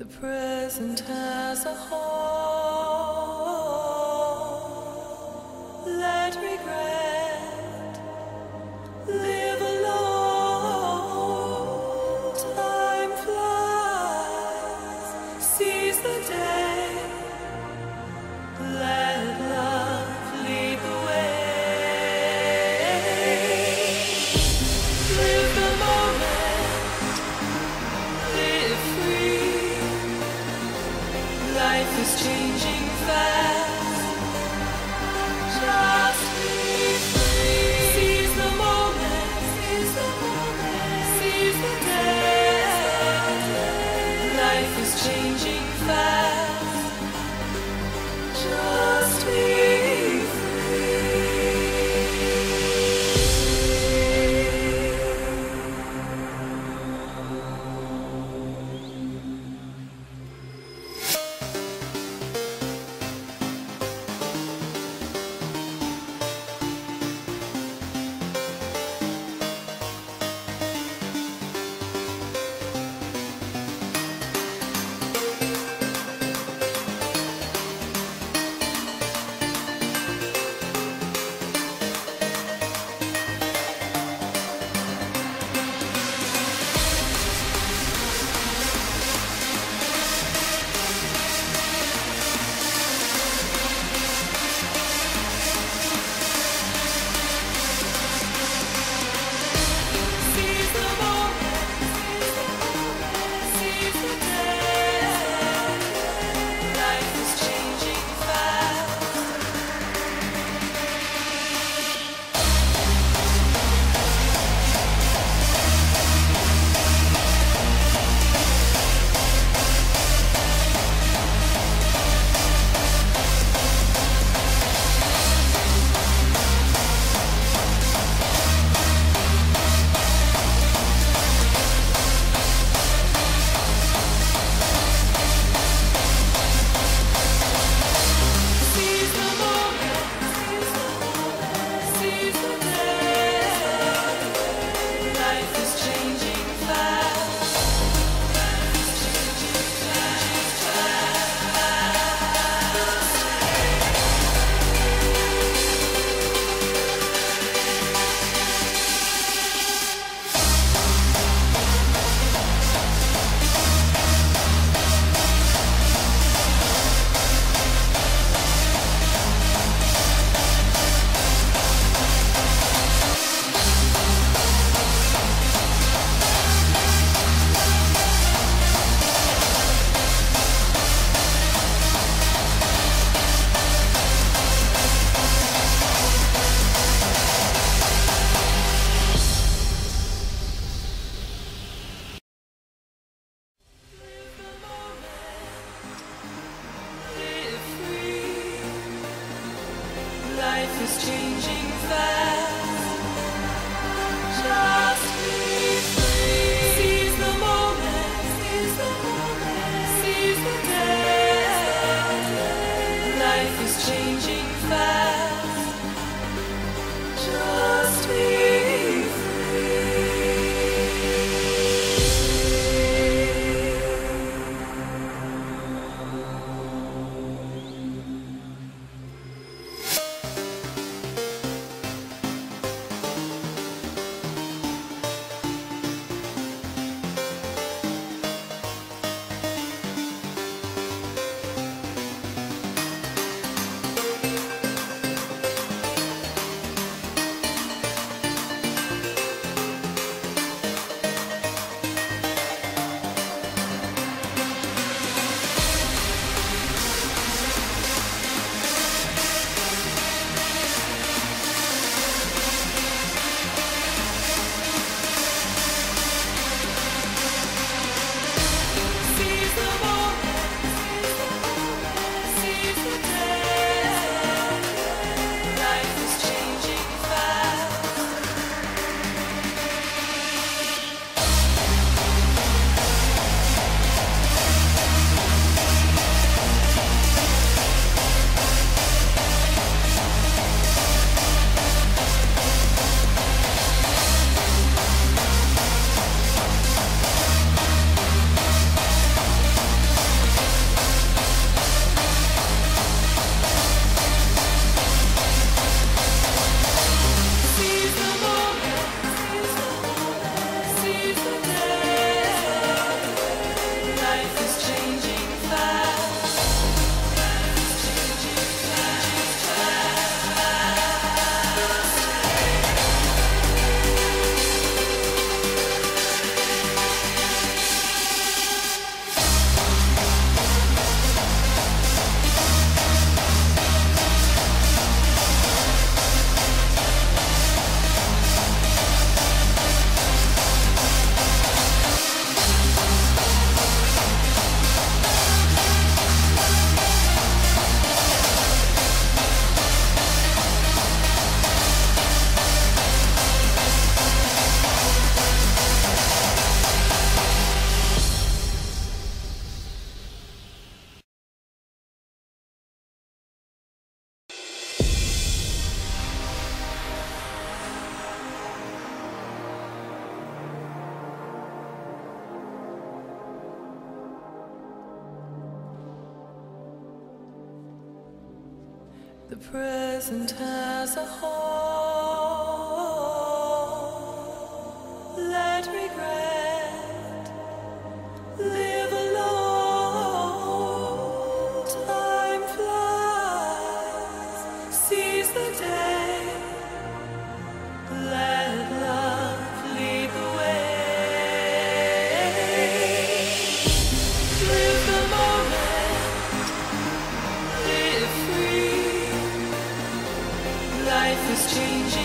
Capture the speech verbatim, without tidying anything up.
present as a whole. Let regret live alone. Time flies, seize the day. Let love lead the way. Live the moment, live free. Life is changing fast. Just be free. Seize the moment, seize the moment, seize the day. Life is changing fast. Just be Life is changing fast. Just be free. Seize the moment, seize the moment, seize the day. Life is changing fast. Just be free. present as a whole. Let regret live alone. Time flies, seize the day. Let love lead the way. Live the moment, live free. Life is changing.